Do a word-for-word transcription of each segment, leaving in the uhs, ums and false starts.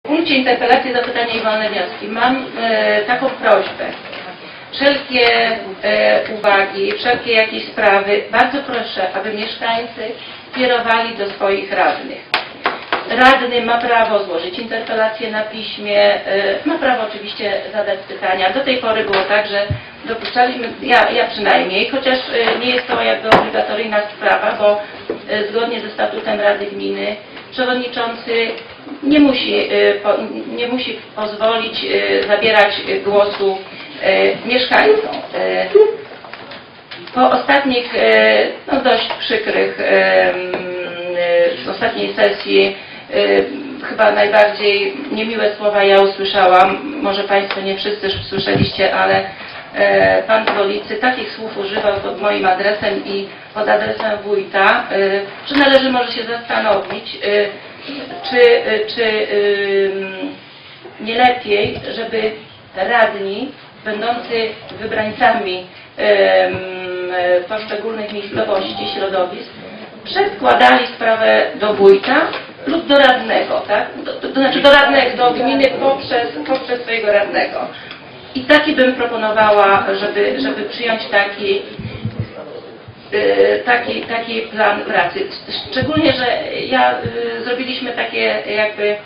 W punkcie interpelacji, zapytania i wolne wnioski mam e, taką prośbę. Wszelkie e, uwagi, wszelkie jakieś sprawy, bardzo proszę, aby mieszkańcy kierowali do swoich radnych. Radny ma prawo złożyć interpelację na piśmie, e, ma prawo oczywiście zadać pytania. Do tej pory było tak, że dopuszczaliśmy, ja, ja przynajmniej, chociaż e, nie jest to jakby obligatoryjna sprawa, bo e, zgodnie ze statutem Rady Gminy przewodniczący nie musi, nie musi pozwolić zabierać głosu mieszkańcom. Po ostatnich, no dość przykrych, z ostatniej sesji chyba najbardziej niemiłe słowa ja usłyszałam, może Państwo nie wszyscy już słyszeliście, ale pan z Wolicy takich słów używał pod moim adresem i pod adresem wójta, że należy może się zastanowić, czy, czy nie lepiej, żeby radni będący wybrańcami poszczególnych miejscowości, środowisk, przedkładali sprawę do wójta lub do radnego, tak? Do, to, to znaczy do radnego, do gminy poprzez, poprzez swojego radnego. I taki bym proponowała, żeby, żeby przyjąć taki, taki, taki plan pracy. Szczególnie, że ja, zrobiliśmy takie jakby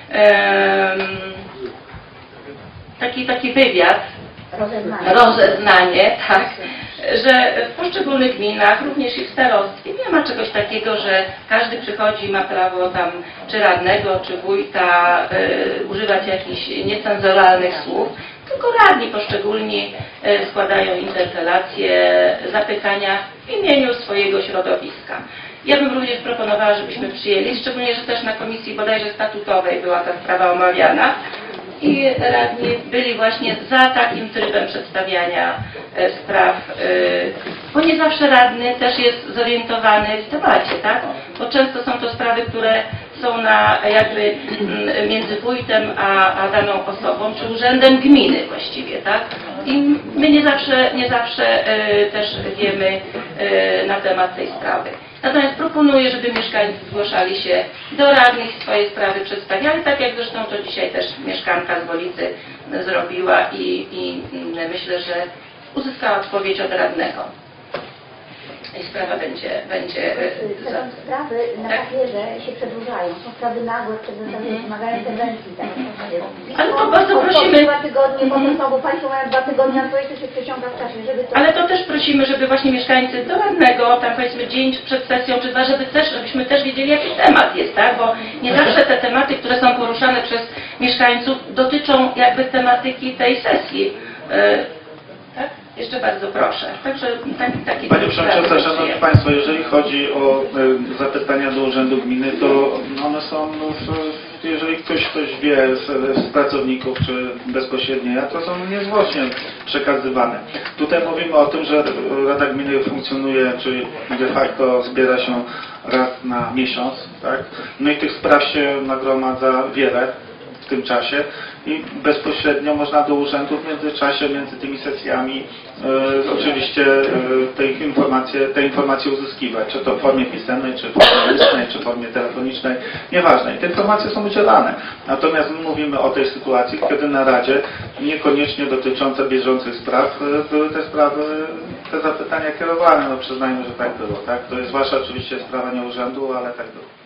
taki, taki wywiad, rozeznanie, rozeznanie tak, że w poszczególnych gminach, również i w starostwie, nie ma czegoś takiego, że każdy przychodzi i ma prawo tam czy radnego, czy wójta y, używać jakichś niecenzuralnych słów, tylko radni poszczególni y, składają interpelacje, zapytania w imieniu swojego środowiska. Ja bym również proponowała, żebyśmy przyjęli, szczególnie, że też na komisji bodajże statutowej była ta sprawa omawiana, i radni byli właśnie za takim trybem przedstawiania e, spraw, e, bo nie zawsze radny też jest zorientowany w temacie, tak? Bo często są to sprawy, które są na jakby m, między wójtem a, a daną osobą, czy urzędem gminy właściwie, tak? I my nie zawsze, nie zawsze e, też wiemy e, na temat tej sprawy. Natomiast proponuję, żeby mieszkańcy zgłaszali się do radnych, swoje sprawy przedstawiali, tak jak zresztą to dzisiaj też mieszkanka z Wolicy zrobiła i, i myślę, że uzyskała odpowiedź od radnego. I sprawa będzie... będzie Te za... sprawy na tak? papierze się przedłużają. Są sprawy nagłe, przedłużają, wymagają interwencji. Tak? Ale to bardzo po, prosimy... dwa tygodnie, mm. potem znowu Państwo mają dwa tygodnie, a to się przeciąga w czasie, żeby to... Ale to też prosimy, żeby właśnie mieszkańcy do radnego, tam powiedzmy dzień przed sesją, czy dwa, żeby też, żebyśmy też wiedzieli, jaki temat jest, tak? Bo nie zawsze te tematy, które są poruszane przez mieszkańców, dotyczą jakby tematyki tej sesji. Tak? Jeszcze bardzo proszę. Także taki, taki Panie Przewodniczący, Szanowni Państwo, jeżeli chodzi o y, zapytania do Urzędu Gminy, to one są, w, jeżeli ktoś coś wie z, z pracowników, czy bezpośrednio ja, to są niezwłocznie przekazywane. Tutaj mówimy o tym, że Rada Gminy funkcjonuje, czyli de facto zbiera się raz na miesiąc, tak? No i tych spraw się nagromadza wiele w tym czasie i bezpośrednio można do urzędu w międzyczasie, między tymi sesjami e, oczywiście e, te, informacje, te informacje uzyskiwać, czy to w formie pisemnej, czy w formie ustnej, czy w formie telefonicznej, nieważne. I te informacje są udzielane. Natomiast my mówimy o tej sytuacji, kiedy na Radzie niekoniecznie dotyczące bieżących spraw były te sprawy, te zapytania kierowane. No przyznajmy, że tak było. Tak? To jest wasza oczywiście sprawa, nie urzędu, ale tak było.